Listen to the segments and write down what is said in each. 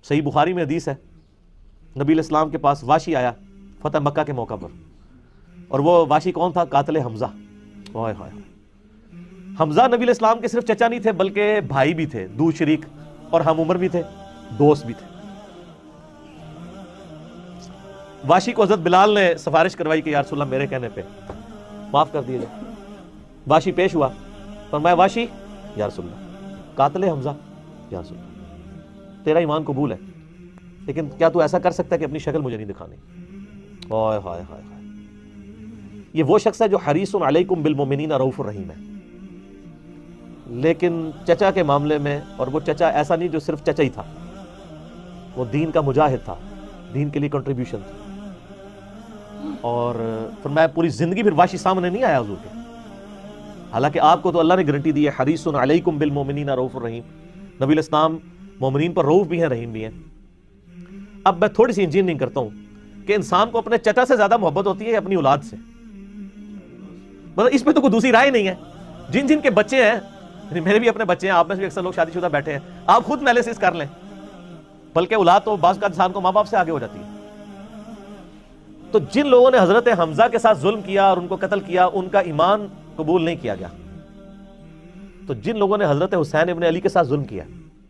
صحیح بخاری میں حدیث ہے، نبی علیہ السلام کے پاس واشی آیا فتح مکہ کے موقع پر، اور وہ واشی کون تھا؟ قاتل حمزہ۔ اوئے ہوئے، حمزہ نبی علیہ السلام کے صرف چچا نہیں تھے بلکہ بھائی بھی تھے، دو شریک اور ہم عمر بھی تھے، دوست بھی تھے۔ واشی کو حضرت بلال نے سفارش کروائی کہ یا رسول اللہ میرے کہنے پہ معاف کر دیے جائے۔ واشی پیش ہوا، فرمایا واشی یا رسول اللہ قاتل حمزہ، یا رسول اللہ تیرا ایمان قبول ہے، لیکن کیا تو ایسا کر سکتا ہے کہ اپنی شکل مجھے نہیں دکھانی؟ ہائے ہائے ہائے ہائے، یہ وہ شخص ہے جو حریص علیکم بالمؤمنین رؤوف الرحیم ہے، لیکن چچا کے معاملے میں، اور وہ چچا ایسا نہیں جو صرف چچا ہی تھا، وہ دین کا مجاہد تھا، دین کے لیے کنٹریبیوشن تھی۔ اور فرمایا پوری زندگی پھر واشی سامنے نہیں آیا حضور کے، حالانکہ آپ کو تو اللہ نے گارنٹی دی ہے حریص علیکم بالمؤمنین رؤوف الرحیم، نبی علیہ السلام مومنین پر رؤوف بھی ہیں، رحیم بھی ہیں۔ اب میں تھوڑی سی انجینئرنگ کرتا ہوں کہ انسان کو اپنے چچا سے زیادہ محبت ہوتی ہے اپنی اولاد سے، مطلب اس پہ تو کوئی دوسری رائے نہیں ہے۔ جن جن کے بچے ہیں، یعنی میرے بھی اپنے بچے ہیں، آپ میں سے بھی اکثر لوگ شادی شدہ بیٹھے ہیں، آپ خود انالیسس کر لیں، بلکہ اولاد تو بعض کا انسان کو ماں باپ سے آگے ہو جاتی ہے۔ تو جن لوگوں نے حضرت حمزہ کے ساتھ ظلم کیا اور ان کو قتل کیا، ان کا ایمان قبول نہیں کیا گیا۔ تو جن لوگوں نے حضرت حسین ابن علی کے ساتھ ظلم کیا،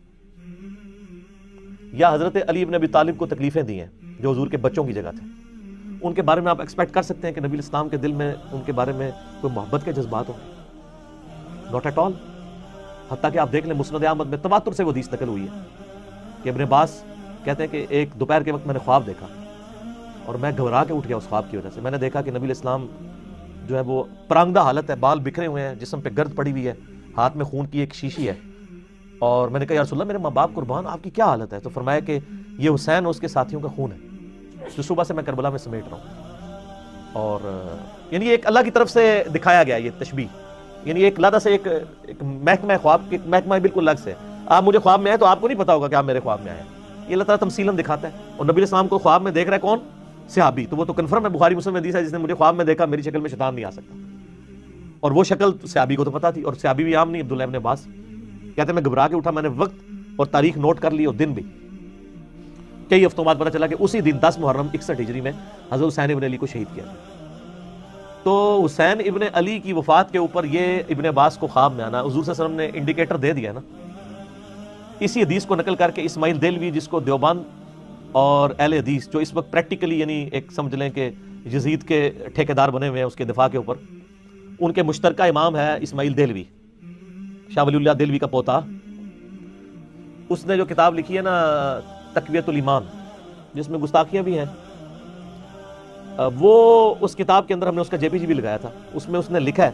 یا حضرت علی ابن ابی طالب کو تکلیفیں دی ہیں جو حضور کے بچوں کی جگہ تھے، ان کے بارے میں آپ ایکسپیکٹ کر سکتے ہیں کہ نبی اسلام کے دل میں ان کے بارے میں کوئی محبت کے جذبات ہوں؟ Not at all. حتیٰ کہ آپ دیکھ لیں مسند احمد میں تواتر سے وہ حدیث نقل ہوئی ہے کہ ابن عباس کہتے ہیں کہ ایک دوپہر کے وقت میں نے خواب دیکھا اور میں گھبرا کے اٹھ گیا اس خواب کی وجہ سے۔ میں نے دیکھا کہ نبی اسلام جو ہے وہ پرانگدہ حالت ہے، بال بکھرے ہوئے ہیں، جسم پہ گرد پڑی ہوئی ہے، ہاتھ میں خون کی ایک شیشی ہے، اور میں نے کہا یا رسول اللہ میرے ماں باپ قربان، آپ کی کیا حالت ہے؟ تو فرمایا کہ یہ حسین اور اس کے ساتھیوں کا خون ہے جو صبح سے میں کربلا میں سمیٹ رہا ہوں۔ اور یعنی ایک اللہ کی طرف سے دکھایا گیا یہ تشبیہ، یعنی ایک لادہ سے ایک محکمہ خواب کے محکمہ بالکل الگ سے۔ آپ مجھے خواب میں آئے تو آپ کو نہیں پتا ہوگا کہ آپ میرے خواب میں آئے، یہ اللہ تعالیٰ تمثیلاً دکھاتا ہے۔ اور نبی السلام کو خواب میں دیکھ رہا ہے کون؟ صحابی، تو وہ تو کنفرم ہے، بخاری مسلم میں حدیث ہے جس نے مجھے خواب میں دیکھا میری شکل میں شیطان نہیں آ سکتا، اور وہ شکل صحابی کو تو پتا تھی، اور صحابی بھی عام نہیں، عبداللہ ابن عباس کہتے ہیں میں گھبرا کے اٹھا، میں نے وقت اور تاریخ نوٹ کر لی اور دن بھی، کئی ہفتوں بعد پتا چلا کہ اسی دن 10 محرم 61 ہجری میں حضرت حسین ابن علی کو شہید کیا گیا۔ تو حسین ابن علی کی وفات کے اوپر یہ ابن عباس کو خواب میں آنا حضور صلی اللہ علیہ وسلم نے انڈیکیٹر دے دیا نا۔ اسی حدیث کو نقل کر کے اسماعیل دہلوی، جس کو دیوبند اور اہل حدیث جو اس وقت پریکٹیکلی یعنی ایک سمجھ لیں کہ یزید کے ٹھیکیدار بنے ہوئے ہیں اس کے دفاع کے اوپر، ان کے مشترکہ امام ہے اسماعیل دہلوی، شاہ ولی اللہ دہلوی کا پوتا۔ اس نے جو کتاب لکھی ہے نا تقویۃ الایمان، جس میں گستاخیاں بھی ہیں، وہ اس کتاب کے اندر ہم نے اس کا JPG بھی لگایا تھا، اس میں اس نے لکھا ہے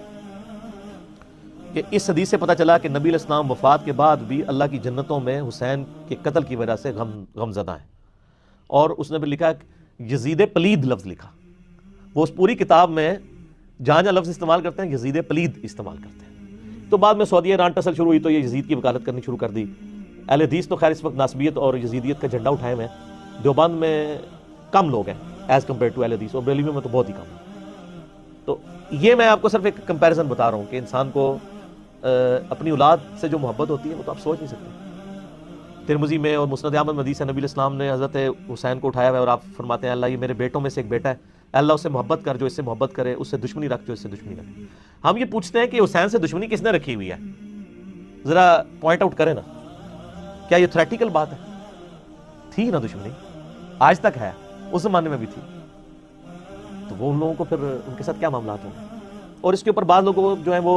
کہ اس حدیث سے پتہ چلا کہ نبی علیہ السلام وفات کے بعد بھی اللہ کی جنتوں میں حسین کے قتل کی وجہ سے غم زدہ ہیں۔ اور اس نے بھی لکھا یزید پلید لفظ لکھا، وہ اس پوری کتاب میں جہاں جہاں لفظ استعمال کرتے ہیں یزید پلید استعمال کرتے ہیں۔ تو بعد میں سعودی ایران ٹسل شروع ہوئی تو یہ یزید کی وکالت کرنی شروع کر دی۔ اہل حدیث تو خیر اس وقت ناسبیت اور یزیدیت کا جھنڈا اٹھائے ہوئے ہیں، دیوبند میں کم لوگ ہیں ایز کمپیئر ٹو اہل حدیث، اور بریلوی میں تو بہت ہی کم ہے۔ تو یہ میں آپ کو صرف ایک کمپیریزن بتا رہا ہوں کہ انسان کو اپنی اولاد سے جو محبت ہوتی ہے وہ تو آپ سوچ نہیں سکتے۔ ترمذی میں اور مسند احمد میں حدیث ہے، نبی علیہ السلام نے حضرت حسین کو اٹھایا ہوا ہے اور آپ فرماتے ہیں اللہ یہ میرے بیٹوں میں سے ایک بیٹا ہے، اللہ اس سے محبت کر جو اس سے محبت کرے، اس سے دشمنی رکھ جو اس سے دشمنی رکھے۔ ہم یہ پوچھتے ہیں کہ حسین سے دشمنی کس نے رکھی ہوئی ہے؟ ذرا پوائنٹ آؤٹ کریں نا، کیا یہ تھریٹیکل بات ہے؟ تھی نا دشمنی، آج تک ہے، اس زمانے میں بھی تھی، تو وہ ان لوگوں کو پھر ان کے ساتھ کیا معاملات ہوں گے؟ اور اس کے اوپر بعض لوگوں جو ہیں وہ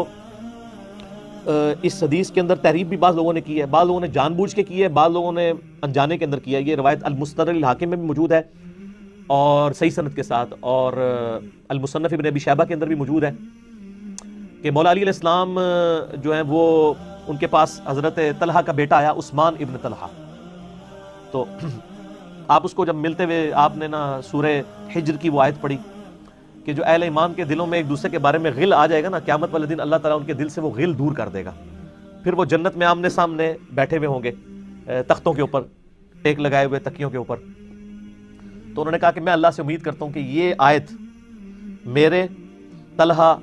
اس حدیث کے اندر تحریف بھی بعض لوگوں نے کی ہے، بعض لوگوں نے جان بوجھ کے کی ہے، بعض لوگوں نے انجانے کے اندر کیا ہے۔ یہ روایت المستدرک الحاکم میں بھی موجود ہے اور صحیح سند کے ساتھ، اور المصنف ابن ابی شیبہ کے اندر بھی موجود ہے کہ مولا علی علیہ السلام جو ہیں وہ ان کے پاس حضرت طلحہ کا بیٹا آیا، عثمان ابن طلحہ، تو آپ اس کو جب ملتے ہوئے آپ نے نا سورہ حجر کی وہ آیت پڑھی کہ جو اہل ایمان کے دلوں میں ایک دوسرے کے بارے میں غل آ جائے گا نا، قیامت والے دن اللہ تعالیٰ ان کے دل سے وہ غل دور کر دے گا، پھر وہ جنت میں آمنے سامنے بیٹھے ہوئے ہوں گے تختوں کے اوپر، ٹیک لگائے ہوئے تکیوں کے اوپر۔ تو انہوں نے کہا کہ میں اللہ سے امید کرتا ہوں کہ یہ آیت میرے، طلحہ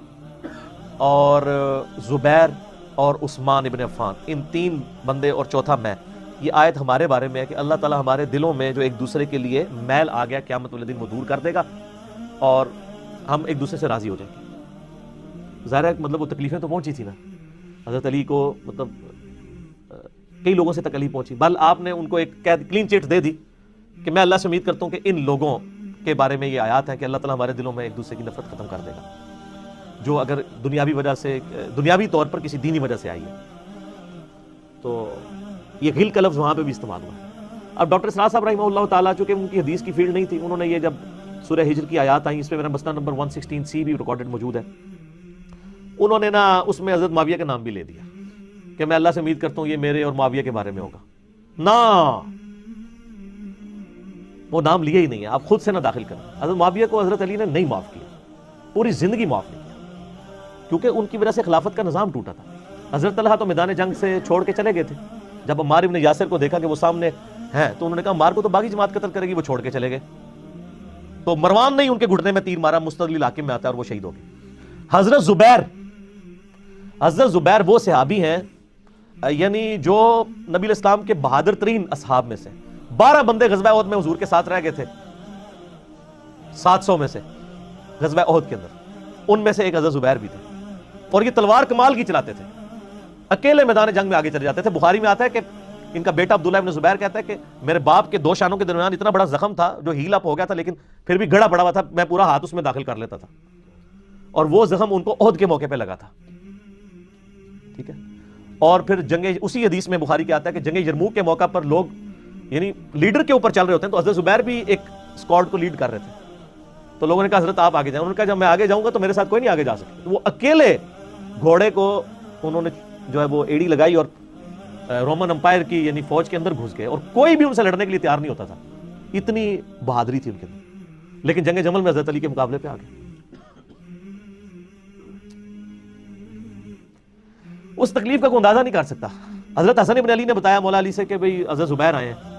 اور زبیر اور عثمان ابن عفان، ان 3 بندے اور چوتھا میں، یہ آیت ہمارے بارے میں ہے کہ اللہ تعالیٰ ہمارے دلوں میں جو ایک دوسرے کے لیے میل آ گیا قیامت والے دن وہ دور کر دے گا اور ہم ایک دوسرے سے راضی ہو جائیں گے. ظاہر ہے مطلب وہ تکلیفیں تو پہنچی تھی نا حضرت علی کو, مطلب کئی لوگوں سے تکلیف پہنچی, بل آپ نے ان کو ایک کلین چٹ دے دی کہ میں اللہ سے امید کرتا ہوں کہ ان لوگوں کے بارے میں یہ آیات ہے کہ اللہ تعالیٰ ہمارے دلوں میں ایک دوسرے کی نفرت ختم کر دے گا, جو اگر دنیاوی وجہ سے, دنیاوی طور پر کسی دینی وجہ سے آئی ہے. تو یہ غل کا لفظ وہاں پہ بھی استعمال ہوا ہے. اب ڈاکٹر اسرار صاحب رحمہ اللہ تعالیٰ چونکہ ان کی حدیث کی فیلڈ نہیں تھی, انہوں نے یہ جب سورہ ہجر کی آیات آئیں, اس پہ میرا مسئلہ نمبر 116C بھی ریکارڈڈ موجود ہے, انہوں نے نا اس میں حضرت معاویہ کا نام بھی لے دیا کہ میں اللہ سے امید کرتا ہوں یہ میرے اور معاویہ کے بارے میں ہوگا. نا وہ نام لیا ہی نہیں ہے, آپ خود سے نہ داخل کریں. حضرت معاویہ کو حضرت علی نے نہیں معاف کیا, پوری زندگی معاف نہیں کیا, کیونکہ ان کی وجہ سے خلافت کا نظام ٹوٹا تھا. حضرت طلحہ تو میدان جنگ سے چھوڑ کے چلے گئے تھے, جب عمار ابن یاسر کو دیکھا کہ وہ سامنے ہیں تو انہوں نے کہا عمار کو تو باقی جماعت قتل کرے گی, وہ چھوڑ کے چلے گئے. تو مروان نے ان کے گھٹنے میں تیر مارا, مستقل حاکم میں آتا ہے اور وہ شہید ہو گئے. حضرت زبیر وہ صحابی ہیں یعنی جو نبی الاسلام کے بہادر ترین اصحاب میں سے, 12 بندے غزوہ احد میں حضور کے ساتھ رہ گئے تھے 700 میں سے غزوہ احد کے اندر, ان میں سے ایک حضرت زبیر بھی تھے. اور یہ تلوار کمال کی چلاتے تھے, اکیلے میدان جنگ میں آگے چلے جاتے تھے. بخاری میں آتا ہے کہ ان کا بیٹا عبداللہ ابن زبیر کہتا ہے کہ میرے باپ کے 2 شانوں کے درمیان اتنا بڑا زخم تھا جو ہیل اپ ہو گیا تھا, لیکن پھر بھی گڑا پڑا ہوا تھا, میں پورا ہاتھ اس میں داخل کر لیتا تھا, اور وہ زخم ان کو احد کے موقع پہ لگا تھا. ٹھیک ہے. اور پھر جنگ, اسی حدیث میں بخاری کے آتا ہے کہ جنگ یرموک کے موقع پر لوگ یعنی لیڈر کے اوپر چل رہے ہوتے ہیں, تو حضرت زبیر بھی ایک اسکواڈ کو لیڈ کر رہے تھے. تو لوگوں نے کہا حضرت آپ آگے جائیں, انہوں نے کہا جب میں آگے جاؤں گا تو میرے ساتھ کوئی نہیں آگے جا سکتا. تو وہ اکیلے گھوڑے کو انہوں نے جو ہے وہ ایڑی لگائی اور رومن امپائر کی یعنی فوج کے اندر گھس گئے, اور کوئی بھی ان سے لڑنے کے لیے تیار نہیں ہوتا تھا. اتنی بہادری تھی ان کے اندر. لیکن جنگ جمل میں حضرت علی کے مقابلے پہ آ گئے. اس تکلیف کا کوئی اندازہ نہیں کر سکتا. حضرت حسن ابن علی نے بتایا مولا علی سے کہ بھئی حضرت زبیر آئے ہیں,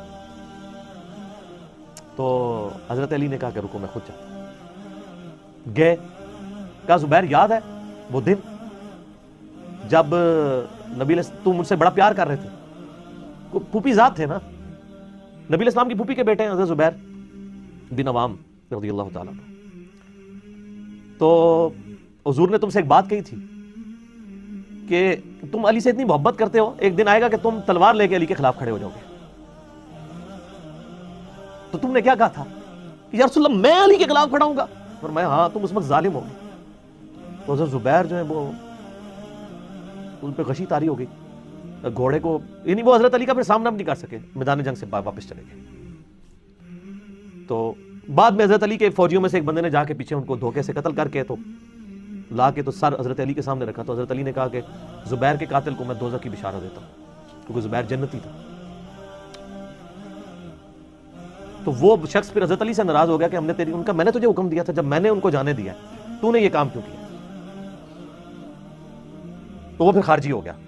تو حضرت علی نے کہا کہ رکو میں خود چاہتا ہوں. گئے, کہا زبیر یاد ہے وہ دن جب نبی تم مجھ سے بڑا پیار کر رہے تھے, پھوپھی ذات تھے نا, نبی اسلام کی پھوپھی کے بیٹے ہیں حضرت زبیر بن عوام رضی اللہ تعالیٰ. تو حضور نے تم سے ایک بات کہی تھی کہ تم علی سے اتنی محبت کرتے ہو, ایک دن آئے گا کہ تم تلوار لے کے علی کے خلاف کھڑے ہو جاؤ گے. تو تم نے کیا کہا تھا کہ یا رسول اللہ میں علی کے خلاف کھڑا ہوں گا, اور میں ہاں تم اس وقت ظالم ہوگے. تو حضرت زبیر جو ہے وہ ان پہ غشی طاری ہو گئی, گھوڑے کو یعنی وہ حضرت علی کا پھر سامنا بھی نہیں کر سکے, میدان جنگ سے واپس چلے گئے. تو بعد میں حضرت علی کے فوجیوں میں سے ایک بندے نے جا کے پیچھے ان کو دھوکے سے قتل کر کے تو لا کے تو سر حضرت علی کے سامنے رکھا. تو حضرت علی نے کہا کہ زبیر کے قاتل کو میں دوزخ کی بشارت دیتا ہوں, کیونکہ زبیر جنتی تھا. تو وہ شخص پھر حضرت علی سے ناراض ہو گیا کہ ہم نے ان کا, میں نے تجھے حکم دیا تھا, جب میں نے ان کو جانے دیا تو نے یہ کام کیوں کیا. تو وہ پھر خارجی ہو گیا.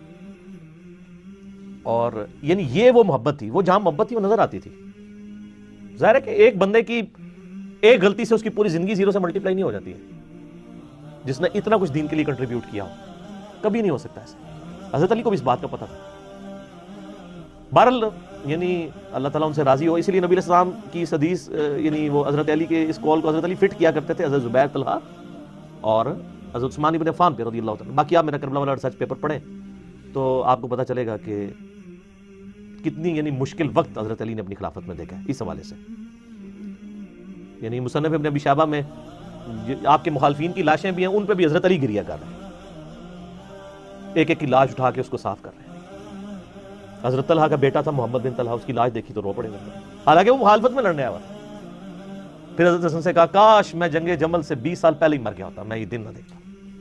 اور یعنی یہ وہ محبت تھی, وہ جہاں محبت تھی وہ نظر آتی تھی. ظاہر ہے کہ ایک بندے کی ایک غلطی سے اس کی پوری زندگی زیرو سے ملٹی پلائی نہیں ہو جاتی ہے. جس نے اتنا کچھ دین کے لیے کنٹریبیوٹ کیا ہو, کبھی نہیں ہو سکتا ایسے. حضرت علی کو بھی اس بات کا پتہ تھا. بہرحال یعنی اللہ تعالیٰ ان سے راضی ہو, اسی لیے نبی السلام کی اس حدیث یعنی وہ حضرت علی کے اس قول کو حضرت علی فٹ کیا کرتے تھے, حضرت زبیر, طلحہ اور حضرت عثمان ابن عفان پہ رضی اللہ تعالیٰ. باقی آپ میرا کربلا والا ریسرچ پیپر پڑھیں تو آپ کو پتہ چلے گا کہ کتنی یعنی مشکل وقت حضرت علی نے اپنی خلافت میں دیکھا ہے اس حوالے سے. یعنی مصنف ابن ابی شیبہ میں آپ کے مخالفین کی لاشیں بھی ہیں, ان پہ بھی حضرت علی گریہ کر رہے ہیں, ایک ایک کی لاش اٹھا کے اس کو صاف کر رہے ہیں. حضرت طلحہ کا بیٹا تھا محمد بن طلحہ, اس کی لاش دیکھی تو رو پڑے گا, حالانکہ وہ مخالفت میں لڑنے آیا. پھر حضرت حسن سے کہا کاش میں جنگ جمل سے 20 سال پہلے ہی مر گیا ہوتا, میں یہ دن نہ دیکھتا.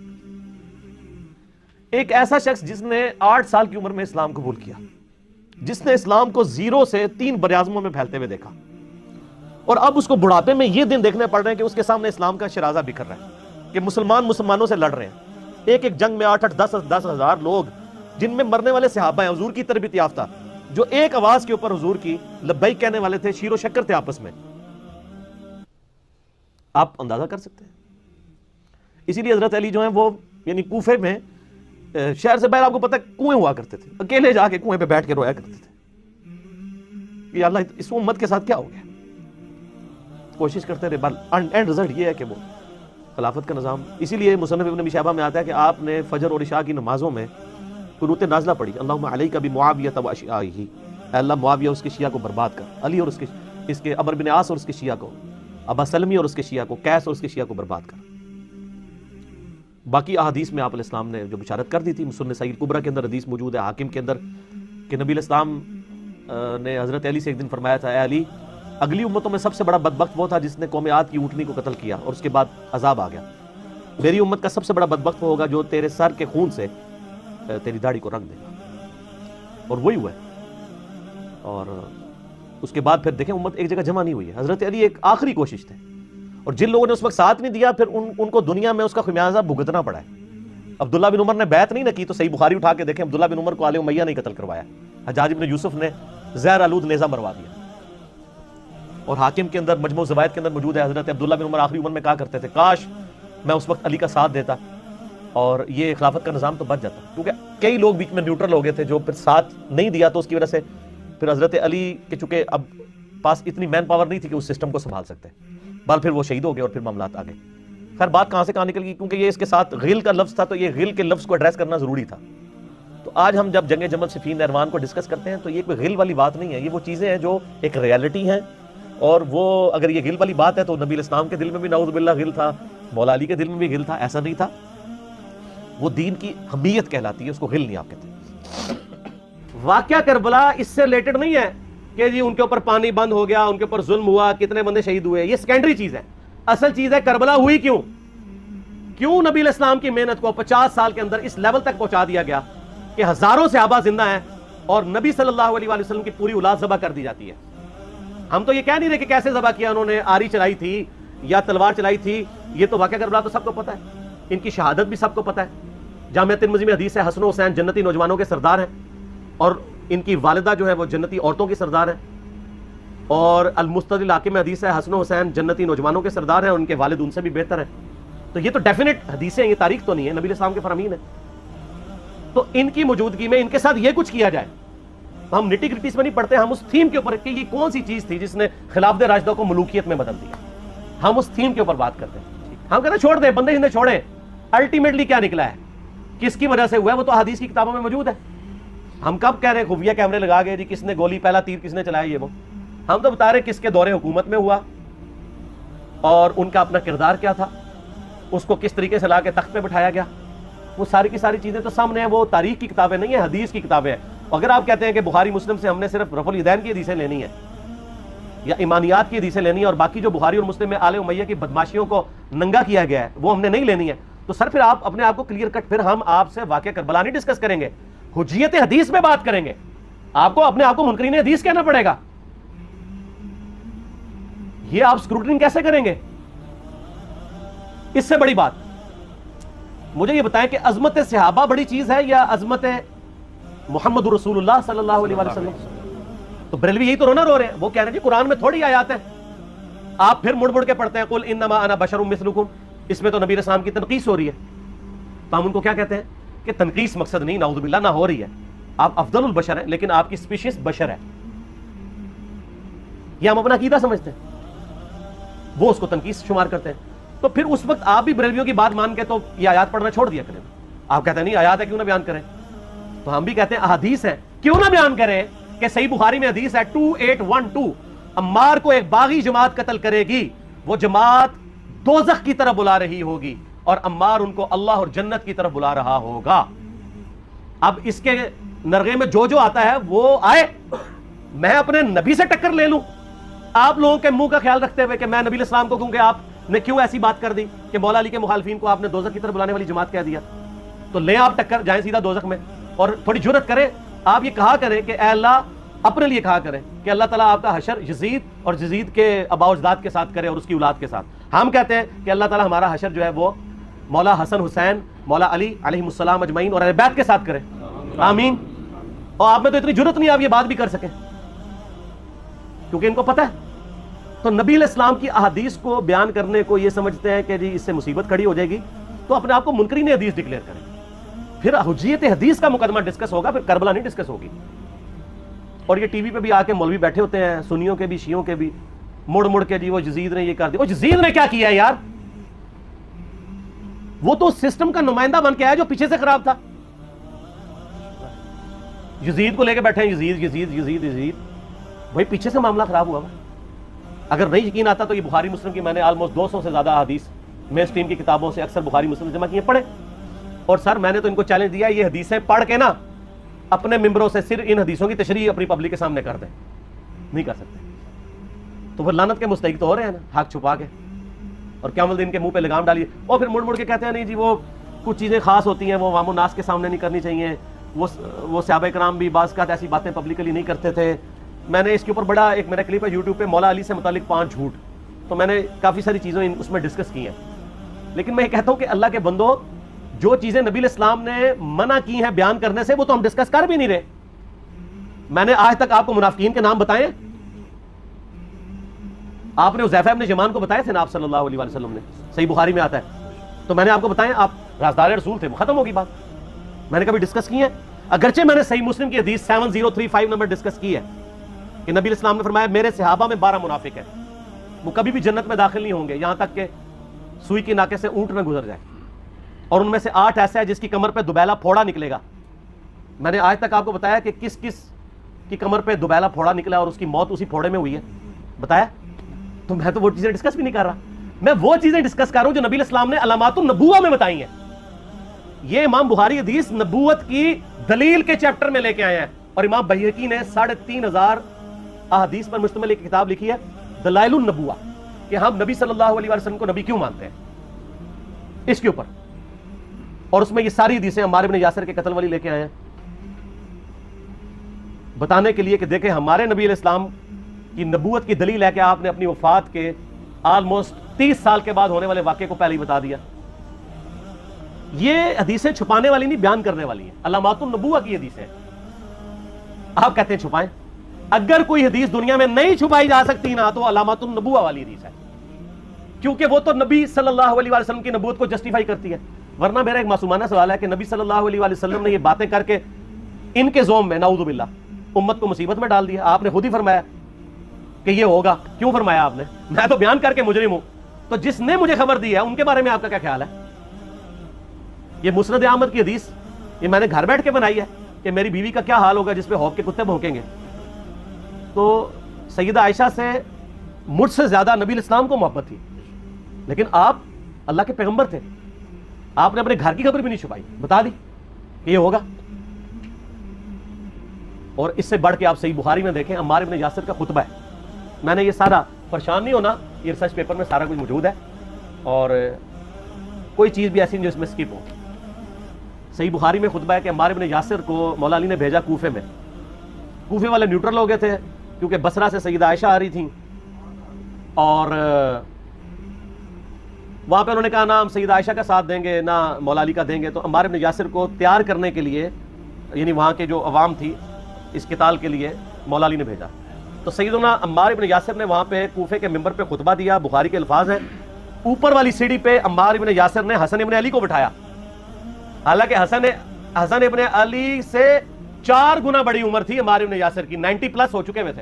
ایک ایسا شخص جس نے 8 سال کی عمر میں اسلام قبول کیا, جس نے اسلام کو 0 سے 3 براعظموں میں پھیلتے ہوئے دیکھا, اور اب اس کو بڑھاپے میں یہ دن دیکھنے پڑ رہے ہیں کہ اس کے سامنے اسلام کا شرازہ بکھر رہا ہے, کہ مسلمان مسلمانوں سے لڑ رہے ہیں. ایک ایک جنگ میں 8-10 ہزار لوگ, جن میں مرنے والے صحابہ ہیں حضور کی تربیت یافتہ, جو ایک آواز کے اوپر حضور کی لبیک کہنے والے تھے, شیر و شکر تھے آپس میں. آپ اندازہ کر سکتے ہیں. اسی لیے حضرت علی جو ہیں وہ یعنی کوفے میں شہر سے باہر آپ کو پتہ کنویں ہوا کرتے تھے, اکیلے جا کے کنویں پہ بیٹھ کے رویا کرتے تھے. کہ اللہ اس امت کے ساتھ کیا ہو گیا. کوشش کرتے رہے، اینڈ رزلٹ یہ ہے کہ وہ خلافت کا نظام. اسی لیے مصنف ابن ابی شیبہ میں آتا ہے کہ آپ نے فجر اور عشاء کی نمازوں میں قنوت نازلہ پڑھی، اللہم علیک بمعاویہ و اشیاعہ، اے اللہ معاویہ اور اس کے شیعہ کو برباد کر، علی اور اس کے عمرو بن عاص اور اس کے شیعہ کو، ابا سلمی اور اس کے شیعہ کو، قیس اور اس کے شیعہ کو برباد کر. باقی احادیث میں آپ علیہ السلام نے جو بشارت کر دی تھی، مسنن سعید کبریٰ کے اندر حدیث موجود ہے، حاکم کے اندر، کہ نبی علیہ السلام نے حضرت علی سے ایک دن فرمایا تھا، اے علی اگلی امتوں میں سب سے بڑا بدبخت وہ تھا جس نے قوم عاد کی اونٹنی کو قتل کیا اور اس کے بعد عذاب آ گیا. میری امت کا سب سے بڑا بدبخت وہ ہوگا جو تیرے سر کے خون سے تیری داڑھی کو رنگ دے گا. اور وہی ہوا ہے. اور اس کے بعد پھر دیکھیں امت ایک جگہ جمع نہیں ہوئی ہے. حضرت علی ایک آخری کوشش تھے، اور جن لوگوں نے اس وقت ساتھ نہیں دیا پھر ان کو دنیا میں اس کا خمیازہ بھگتنا پڑا ہے. عبداللہ بن عمر نے بیعت نہیں نہ کی تو صحیح بخاری اٹھا کے دیکھیں، عبداللہ بن عمر کو آل امیہ نہیں قتل کروایا، حجاج بن یوسف نے زہر آلود نیزہ مروا دیا. اور حاکم کے اندر مجموع الزوائد کے اندر موجود ہے، حضرت عبداللہ بن عمر آخری عمر میں کہا کرتے تھے کاش میں اس وقت علی کا ساتھ دیتا اور یہ خلافت کا نظام تو بچ جاتا. کیونکہ کئی لوگ بیچ میں نیوٹرل ہو گئے تھے جو پھر ساتھ نہیں دیا، تو اس کی وجہ سے پھر حضرت علی کے چونکہ اب پاس اتنی مین پاور نہیں تھی کہ اس سسٹم کو سنبھال سکتے، بل پھر وہ شہید ہو گئے اور پھر معاملات آ گئے. خیر بات کہاں سے کہاں نکل گئی، کیونکہ یہ اس کے ساتھ غل کا لفظ تھا، تو یہ غل کے لفظ کو ایڈریس کرنا ضروری تھا. تو آج ہم جب جنگ جمل صفین نہروان کو ڈسکس کرتے ہیں تو یہ کوئی غل والی بات نہیں ہے، یہ وہ چیزیں ہیں جو ایک ریالٹی ہیں. اور وہ اگر یہ غل والی بات ہے تو نبی الاسلام کے دل میں بھی نعوذ باللہ غل تھا، مولا علی کے دل میں بھی غل تھا، ایسا نہیں تھا. وہ دین کی حمیت کہلاتی ہے، اس کو غل نہیں آپ کہتے. واقعہ کربلا اس سے ریلیٹڈ نہیں ہے کہ جی ان کے اوپر پانی بند ہو گیا، ان کے اوپر ظلم ہوا، کتنے بندے شہید ہوئے، یہ سیکنڈری چیز ہے. اصل چیز ہے کربلا ہوئی کیوں نبی علیہ السلام کی محنت کو 50 سال کے اندر اس لیول تک پہنچا دیا گیا کہ ہزاروں صحابہ زندہ ہیں اور نبی صلی اللہ علیہ وسلم کی پوری اولاد ذبح کر دی جاتی ہے. ہم تو یہ کہہ نہیں رہے کہ کیسے ذبح کیا انہوں نے، آری چلائی تھی یا تلوار چلائی تھی، یہ تو واقعہ کربلا تو سب کو پتہ ہے، ان کی شہادت بھی سب کو پتہ ہے. جامعہ ترمذی میں حدیث ہے حسن و حسین جنتی نوجوانوں کے سردار ہیں، اور ان کی والدہ جو ہے وہ جنتی عورتوں کی سردار ہیں. اور المستدل حاکم میں حدیث ہے حسن و حسین جنتی نوجوانوں کے سردار ہیں اور ان کے والد ان سے بھی بہتر ہیں. تو یہ تو ڈیفینٹ حدیثیں ہیں، یہ تاریخ تو نہیں ہے، نبی علیہ السلام کے فرامین ہے. تو ان کی موجودگی میں ان کے ساتھ یہ کچھ کیا جائے، ہم نٹی گریٹیز میں نہیں پڑھتے، ہم اس تھیم کے اوپر کہ یہ کون سی چیز تھی جس نے خلافت راشدہ کو ملوکیت میں بدل دیا، ہم اس تھیم کے اوپر بات کرتے ہیں. ہم کہتے ہیں چھوڑ دیں، بندے جندے چھوڑیں، الٹیمیٹلی کیا نکلا ہے، کس کی وجہ سے ہوا ہے، وہ تو حدیث کی کتابوں میں موجود ہے. ہم کب کہہ رہے ہیں خفیہ کیمرے لگا گئے جی کس نے گولی پہلا تیر کس نے چلایا، یہ وہ ہم تو بتا رہے کس کے دور حکومت میں ہوا اور ان کا اپنا کردار کیا تھا، اس کو کس طریقے سے لا کے تخت پہ بٹھایا گیا. وہ ساری کی ساری چیزیں تو سامنے ہیں، وہ تاریخ کی کتابیں نہیں ہیں، حدیث کی کتابیں ہیں. اگر آپ کہتے ہیں کہ بخاری مسلم سے ہم نے صرف رفع الیدین کی حدیثیں لینی ہے یا ایمانیات کی حدیثیں لینی ہے اور باقی جو بخاری اور مسلم میں آل امیہ کی بدماشیوں کو ننگا کیا گیا ہے وہ ہم نے نہیں لینی ہے، تو سر پھر آپ اپنے آپ کو کلیئر کٹ، پھر ہم آپ سے واقعہ کربلا نہیں ڈسکس کریں گے، حجیت حدیث میں بات کریں گے. آپ کو اپنے آپ کو منکرین حدیث کہنا پڑے گا. یہ آپ اسکروٹنگ کیسے کریں گے؟ اس سے بڑی بات مجھے یہ بتائیں کہ عظمت صحابہ بڑی چیز ہے یا عظمت محمد رسول اللہ صلی اللہ علیہ وسلم؟ تو بریلوی یہی تو رونا رو رہے ہیں، وہ کہہ رہے ہیں جی قرآن میں تھوڑی آیات ہیں. آپ پھر مڑ مڑ کے پڑھتے ہیں قل انما انا بشر مثلکم، اس میں تو نبی رسول کی تنقیص ہو رہی ہے. تو ہم ان کو کیا کہتے ہیں کہ تنقیص مقصد نہیں، نعوذ باللہ نہ ہو رہی ہے، آپ افضل البشر ہیں لیکن آپ کی اسپیشیز بشر ہے، یہ ہم اپنا عقیدہ سمجھتے ہیں، وہ اس کو تنقیص شمار کرتے ہیں. تو پھر اس وقت آپ بھی بریلویوں کی بات مان کے تو یہ آیات پڑھنا چھوڑ دیا کریں. آپ کہتے ہیں نہیں آیات ہے کیوں نہ بیان کریں، تو ہم بھی کہتے ہیں احادیث ہے کیوں نہ بیان کریں کہ صحیح بخاری میں حدیث ہے 2812 عمار کو ایک باغی جماعت قتل کرے گی، وہ جماعت دوزخ کی طرف بلا رہی ہوگی اور عمار ان کو اللہ اور جنت کی طرف بلا رہا ہوگا. اب اس کے نرغے میں جو آتا ہے وہ آئے، میں اپنے نبی سے ٹکر لے لوں آپ لوگوں کے منہ کا خیال رکھتے ہوئے کہ میں نبی علیہ السلام کو کہوں کہ آپ نے کیوں ایسی بات کر دی کہ مولا علی کے مخالفین کو آپ نے دوزخ کی طرف بلانے والی جماعت کہہ دیا. تو لیں آپ ٹکر، جائیں سیدھا دوزخ میں، اور تھوڑی جرت کریں آپ یہ کہا کریں کہ اے اللہ، اپنے لیے کہا کریں کہ اللہ تعالیٰ آپ کا حشر یزید اور یزید کے آباء و اجداد کے ساتھ کرے اور اس کی اولاد کے ساتھ. ہم کہتے ہیں کہ اللہ تعالیٰ ہمارا حشر جو ہے وہ مولا حسن حسین مولا علی علیہ السلام اجمعین اور اہل بیت کے ساتھ کرے، آمین. اور آپ میں تو اتنی جرت نہیں آپ یہ بات بھی کر سکیں کیونکہ ان کو پتہ ہے. تو نبی علیہ السلام کی احادیث کو بیان کرنے کو یہ سمجھتے ہیں کہ جی اس سے مصیبت کھڑی ہو جائے گی، تو اپنے آپ کو منکرین حدیث ڈکلیئر کریں. پھر حجیت حدیث کا مقدمہ ڈسکس ہوگا، پھر کربلا نہیں ڈسکس ہوگی. اور یہ ٹی وی پہ بھی آ کے مولوی بیٹھے ہوتے ہیں، سنیوں کے بھی شیعوں کے بھی، مڑ مڑ کے جی وہ یزید نے یہ کر دیا. وہ یزید نے کیا کیا ہے یار؟ وہ تو سسٹم کا نمائندہ بن کے آیا جو پیچھے سے خراب تھا. یزید کو لے کے بیٹھے ہیں، یزید یزید یزید یزید. بھائی پیچھے سے معاملہ خراب ہوا. اگر نہیں یقین آتا تو یہ بخاری مسلم کی میں نے آلموسٹ 200 سے زیادہ حدیث مین اسٹریم کی کتابوں سے اکثر بخاری مسلم جمع کیے، پڑھے. اور سر میں نے تو ان کو چیلنج دیا یہ حدیثیں پڑھ کے نا اپنے ممبروں سے صرف ان حدیثوں کی تشریح اپنی پبلک کے سامنے کر دیں. نہیں کر سکتے تو پھر لعنت کے مستحق تو ہو رہے ہیں نا حق چھپا کے، اور قیامت دن کے منہ پہ لگام ڈالیے. اور پھر مڑ مڑ کے کہتے ہیں نہیں جی وہ کچھ چیزیں خاص ہوتی ہیں وہ عوام الناس کے سامنے نہیں کرنی چاہیے. وہ صحابہ کرام بھی بعض کا ایسی باتیں پبلکلی نہیں کرتے تھے. میں نے اس کے اوپر بڑا ایک میرا کلپ ہے یوٹیوب پہ، مولا علی سے متعلق 5 جھوٹ. تو میں نے کافی ساری چیزیں اس میں ڈسکس کی ہیں. لیکن میں یہ کہتا ہوں کہ اللہ کے بندو، جو چیزیں نبی علیہ السلام نے منع کی ہیں بیان کرنے سے وہ تو ہم ڈسکس کر بھی نہیں رہے. میں نے آج تک آپ کو منافقین کے نام بتائے؟ آپ نے حذیفہ ابن یمان کو بتائے تھے نا آپ صلی اللہ علیہ وسلم نے، صحیح بخاری میں آتا ہے. تو میں نے آپ کو بتایا آپ رازدار رسول تھے، ختم ہوگی بات. میں نے کبھی ڈسکس کی ہے؟ اگرچہ میں نے صحیح مسلم کی حدیث 7035 نمبر ڈسکس کی ہے کہ نبی علیہ السلام نے فرمایا میرے صحابہ میں 12 منافق ہیں، وہ کبھی بھی جنت میں داخل نہیں ہوں گے یہاں تک کہ سوئی کی ناکے سے اونٹ نہ گزر جائے. اور ان میں سے 8 ایسے ہیں جس کی کمر پہ دوبیلا پھوڑا نکلے گا. میں نے آج تک آپ کو بتایا کہ کس کس کی کمر پہ دوبیلا پھوڑا نکلا اور اس کی موت اسی پھوڑے میں ہوئی ہے؟ بتایا؟ تو میں تو وہ چیزیں ڈسکس بھی نہیں کر رہا. میں وہ چیزیں ڈسکس کر رہا ہوں جو نبی علیہ السلام نے علامات النبوہ میں بتائی ہیں. یہ امام بخاری حدیث نبوت کی دلیل کے چیپٹر میں لے کے آئے ہیں. اور امام بہقی نے 3500 احادیث پر مشتمل ایک کتاب لکھی ہے دلائل النبوہ، کہ ہم نبی صلی اللہ علیہ وسلم کو نبی کیوں مانتے ہیں، اس کے اوپر. اور اس میں یہ ساری حدیثیں عمار بن یاسر کے قتل والی لے کے آئے ہیں بتانے کے لیے کہ دیکھیں ہمارے نبی علیہ السلام کی نبوت کی دلیل ہے کہ آپ نے اپنی وفات کے آلموسٹ 30 سال کے بعد ہونے والے واقعے کو پہلے ہی بتا دیا. یہ حدیثیں چھپانے والی نہیں، بیان کرنے والی ہیں. علامات النبوہ کی حدیثیں آپ کہتے ہیں چھپائیں. اگر کوئی حدیث دنیا میں نہیں چھپائی جا سکتی نا تو علامات النبوہ والی حدیث ہے، کیونکہ وہ تو نبی صلی اللہ علیہ وسلم کی نبوت کو جسٹیفائی کرتی ہے. ورنہ میرا ایک معصومانہ سوال ہے کہ نبی صلی اللہ علیہ وسلم نے یہ باتیں کر کے ان کے زوم میں نعوذ باللہ امت کو مصیبت میں ڈال دیا. آپ نے خود ہی فرمایا کہ یہ ہوگا. کیوں فرمایا آپ نے؟ میں تو بیان کر کے مجرم ہوں. تو جس نے مجھے خبر دی ہے ان کے بارے میں آپ کا کیا خیال ہے؟ یہ مسند احمد کی حدیث یہ میں نے گھر بیٹھ کے بنائی ہے کہ میری بیوی کا کیا حال ہوگا جس پہ ہوب کے کتے بھونکیں گے. تو سیدہ عائشہ سے مجھ سے زیادہ نبی الاسلام کو محبت تھی، لیکن آپ اللہ کے پیغمبر تھے، آپ نے اپنے گھر کی خبر بھی نہیں چھپائی، بتا دی کہ یہ ہوگا. اور اس سے بڑھ کے آپ صحیح بخاری میں دیکھیں عمار ابن یاسر کا خطبہ ہے. میں نے یہ سارا، پریشان نہیں ہونا، یہ ریسرچ پیپر میں سارا کچھ موجود ہے اور کوئی چیز بھی ایسی نہیں جو اس میں سکپ ہو. صحیح بخاری میں خطبہ ہے کہ عمار ابن یاسر کو مولا علی نے بھیجا کوفے میں. کوفے والے نیوٹرل ہو گئے تھے کیونکہ بصرہ سے سیدہ عائشہ آ رہی تھیں اور وہاں پہ انہوں نے کہا نہ ہم سیدہ عائشہ کا ساتھ دیں گے نہ مولا علی کا دیں گے. تو عمار ابن یاسر کو تیار کرنے کے لیے، یعنی وہاں کے جو عوام تھی اس قتال کے لیے، مولا علی نے بھیجا. تو سیدنا عمار ابن یاسر نے وہاں پہ کوفے کے ممبر پہ خطبہ دیا. بخاری کے الفاظ ہیں، اوپر والی سیڑھی پہ عمار ابن یاسر نے حسن ابن علی کو بٹھایا، حالانکہ حسن ابن علی سے 4 گنا بڑی عمر تھی عمار ابن یاسر کی، 90 پلس ہو چکے ہوئے تھے،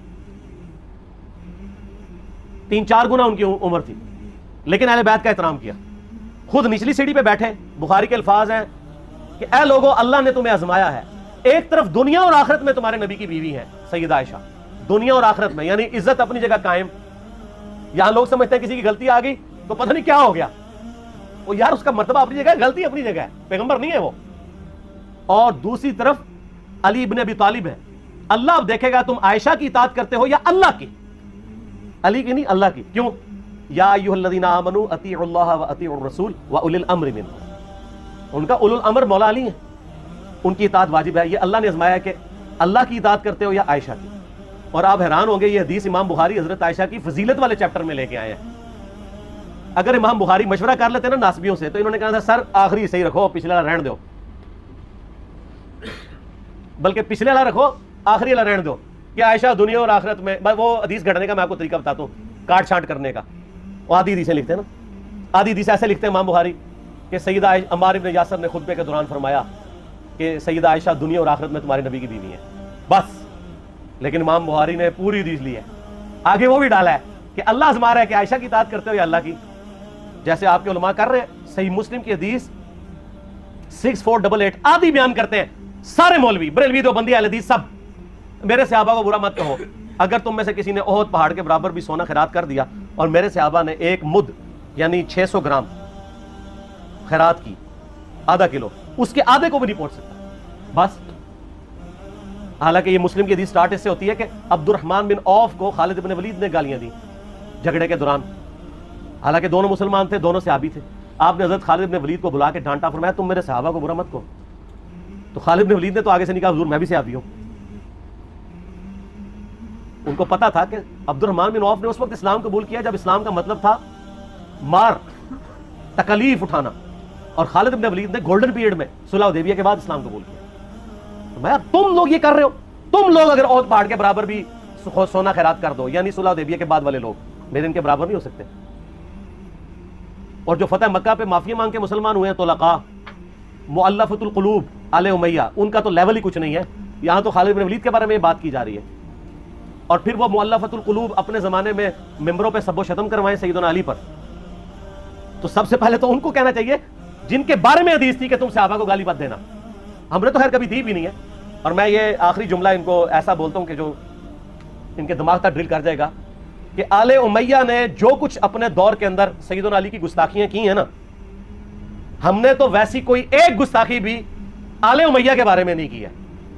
3-4 گنا ان کی عمر تھی. لیکن اہل بیت کا احترام کیا. خود نچلی سیڑھی پہ بیٹھے. بخاری کے الفاظ ہیں کہ اے لوگو اللہ نے تمہیں آزمایا ہے، ایک طرف دنیا اور آخرت میں تمہارے نبی کی بیوی ہے سیدہ عائشہ، دنیا اور آخرت میں، یعنی عزت اپنی جگہ قائم. یہاں لوگ سمجھتے ہیں کسی کی غلطی آ گئی تو پتہ نہیں کیا ہو گیا. وہ یار اس کا مرتبہ اپنی جگہ ہے، غلطی اپنی جگہ ہے، پیغمبر نہیں ہے وہ. اور دوسری طرف علی ابن ابی طالب ہے. اللہ اب دیکھے گا تم عائشہ کی اطاعت کرتے ہو یا اللہ کی. علی کی نہیں، اللہ کی. کیوں؟ یا ایھا الذین آمنوا اطیعوا اللہ واطیعوا الرسول واولی الامر منکم. ان کا اولو الامر مولا علی ہیں، ان کی اطاعت واجب ہے. یہ اللہ نے آزمایا کہ اللہ کی اطاعت کرتے ہو یا عائشہ کی. اور آپ حیران ہوں گے یہ حدیث امام بخاری حضرت عائشہ کی فضیلت والے چیپٹر میں لے کے آئے ہیں. اگر امام بخاری مشورہ کر لیتے نا ناسبیوں سے تو انہوں نے کہا تھا سر آخری صحیح رکھو، پچھلے والا رہن دو، بلکہ پچھلے والا رکھو آخری والا رہن دو کہ عائشہ دنیا اور آخرت میں. وہ حدیث گھڑنے کا میں آپ کو طریقہ بتاتا ہوں، کاٹ چھانٹ کرنے کا. وہ آدھی حدیثیں لکھتے ہیں نا، آدھی حدیث ایسے لکھتے ہیں امام بخاری کہ سیدہ عمار ابن یاسر نے خطبے کے دوران فرمایا کہ سیدہ عائشہ دنیا اور آخرت میں تمہارے نبی کی بیوی ہیں. بس لیکن امام بخاری نے پوری حدیث لی ہے، آگے وہ بھی ڈالا ہے کہ اللہ آزما رہا ہے کہ عائشہ کی اطاعت کرتے ہو یا اللہ کی، جیسے آپ کے علماء کر رہے ہیں۔ صحیح مسلم کی حدیث 6488 آدھی بیان کرتے ہیں سارے مولوی، بریلوی، دیوبندی، اہل حدیث، سب، میرے صحابہ کو برا مت کہو، اگر تم میں سے کسی نے احد پہاڑ کے برابر بھی سونا خیرات کر دیا اور میرے صحابہ نے ایک مد یعنی 600 گرام خیرات کی، آدھا کلو، اس کے آدھے کو بھی نہیں پہنچ سکتا بس۔ حالانکہ یہ مسلم کی حدیث سٹارٹ اس سے ہوتی ہے کہ عبد الرحمن بن عوف کو خالد بن ولید نے گالیاں دی جھگڑے کے دوران، حالانکہ دونوں مسلمان تھے، دونوں صحابی تھے۔ آپ نے حضرت خالد بن ولید کو بلا کے ڈانٹا، فرمایا تم میرے صحابہ کو برا مت کہو۔ تو خالد بن ولید نے تو آگے سے نہیں کہا حضور میں بھی صحابی ہوں۔ ان کو پتا تھا کہ عبد الرحمن بن عوف نے اس وقت اسلام قبول کیا جب اسلام کا مطلب تھا مار، تکلیف اٹھانا، اور خالد بن ولید نے گولڈن پیریڈ میں صلح حدیبیہ کے بعد اسلام قبول کیا۔ میں تم لوگ یہ کر رہے ہو، تم لوگ اگر احد پہاڑ کے برابر بھی سونا خیرات کر دو، یعنی صلح حدیبیہ کے بعد والے لوگ میرے ان کے برابر نہیں ہو سکتے۔ اور جو فتح مکہ پہ معافی مانگ کے مسلمان ہوئے ہیں طلقاء، مؤلفۃ القلوب آل امیہ، ان کا تو لیول ہی کچھ نہیں ہے۔ یہاں تو خالد بن ولید کے بارے میں یہ بات کی جا رہی ہے، اور پھر وہ مؤلفۃ القلوب اپنے زمانے میں ممبروں پہ سب و شتم کروائیں سیدنا علی پر۔ تو سب سے پہلے تو ان کو کہنا چاہیے جن کے بارے میں حدیث تھی کہ تم صحابہ کو گالی مت دینا، ہم نے تو خیر کبھی دی بھی نہیں ہے۔ اور میں یہ آخری جملہ ان کو ایسا بولتا ہوں کہ جو ان کے دماغ تک ڈرل کر جائے گا کہ آل امیہ نے جو کچھ اپنے دور کے اندر سیدنا علی کی گستاخیاں کی ہیں نا، ہم نے تو ویسی کوئی ایک گستاخی بھی آل امیہ کے بارے میں نہیں کی ہے۔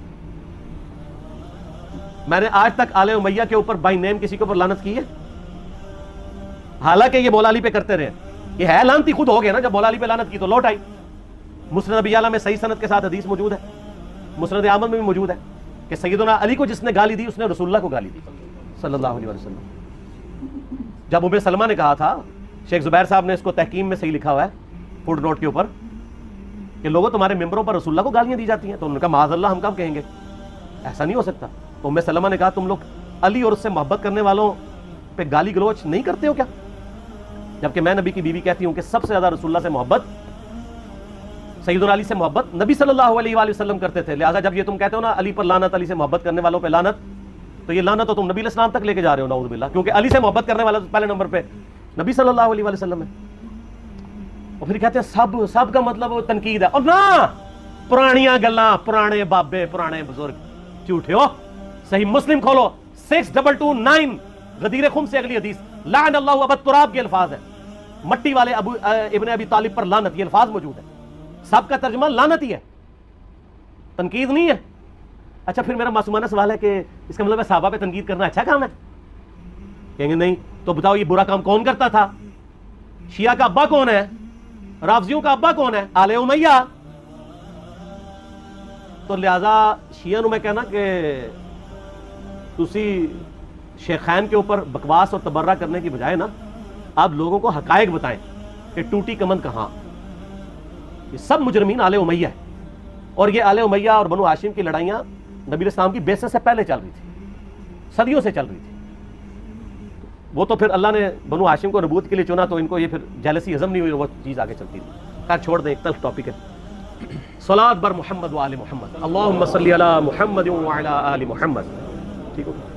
میں نے آج تک آل امیہ کے اوپر بائی نیم کسی کے اوپر لعنت کی ہے؟ حالانکہ یہ مولا علی پہ کرتے رہے، یہ ہے لعنتی خود ہو گئے نا، جب مولا علی پہ لعنت کی تو لوٹ آئی۔ مسند ابی اعلیٰ میں صحیح سند کے ساتھ حدیث موجود ہے، مسند احمد میں بھی موجود ہے کہ سیدنا علی کو جس نے گالی دی اس نے رسول اللہ کو گالی دی صلی اللہ علیہ وسلم۔ جب ام سلمہ نے کہا تھا، شیخ زبیر صاحب نے اس کو تحکیم میں صحیح لکھا ہوا ہے فوٹ نوٹ کے اوپر، کہ لوگوں تمہارے ممبروں پر رسول اللہ کو گالیاں دی جاتی ہیں، تو انہوں نے کہا معاذ اللہ، ہم کب کہیں گے، ایسا نہیں ہو سکتا۔ تو ام سلمہ نے کہا تم لوگ علی اور اس سے محبت کرنے والوں پہ گالی گلوچ نہیں کرتے ہو کیا؟ جبکہ میں نبی کی بیوی کہتی ہوں کہ سب سے زیادہ رسول اللہ سے محبت، سیدنا علی سے محبت نبی صلی اللہ علیہ وآلہ وسلم کرتے تھے۔ لہٰذا جب یہ تم کہتے ہو نا علی پر لعنت، علی سے محبت کرنے والوں پہ لعنت، تو یہ لعنت تو تم نبی علیہ السلام تک لے کے جا رہے ہو نعوذ باللہ، کیونکہ علی سے محبت کرنے والا پہلے نمبر پہ نبی صلی اللہ علیہ وآلہ وسلم ہے۔ اور پھر کہتے ہیں سب کا مطلب وہ تنقید ہے، اور نہ پرانیاں گلاں، پرانے بابے، پرانے بزرگ جھوٹے ہو۔ صحیح مسلم کھولو 6229 غدیر خم سے اگلی حدیث، لعن اللہ ابا التراب کے الفاظ ہیں، مٹی والے ابن ابی طالب پر لعنت، یہ الفاظ موجود ہیں۔ سب کا ترجمہ لعنت ہی ہے، تنقید نہیں ہے۔ اچھا پھر میرا معصومانہ سوال ہے کہ اس کا مطلب ہے صحابہ پہ تنقید کرنا اچھا کام ہے؟ کہیں گے نہیں، تو بتاؤ یہ برا کام کون کرتا تھا؟ شیعہ کا ابا کون ہے؟ رافضیوں کا ابا کون ہے؟ آل امیہ۔ تو لہذا شیعہ نو میں کہنا کہ تسی شیخین کے اوپر بکواس اور تبرہ کرنے کی بجائے نا آپ لوگوں کو حقائق بتائیں کہ ٹوٹی کمند کہاں۔ یہ سب مجرمین آل امیہ ہے، اور یہ آل امیہ اور بنو ہاشم کی لڑائیاں نبی علیہ السلام کی بعثت سے پہلے چل رہی تھی، صدیوں سے چل رہی تھی۔ وہ تو پھر اللہ نے بنو ہاشم کو نبوت کے لیے چنا تو ان کو یہ پھر جیلسی ہضم نہیں ہوئی، وہ چیز آگے چلتی تھی۔ خیر چھوڑ دیں، ایک تلخ ٹاپک ہے۔ صلاۃ بر محمد و آل محمد، اللہم صلی علی محمد و علی آل محمد۔ ٹھیک ہو؟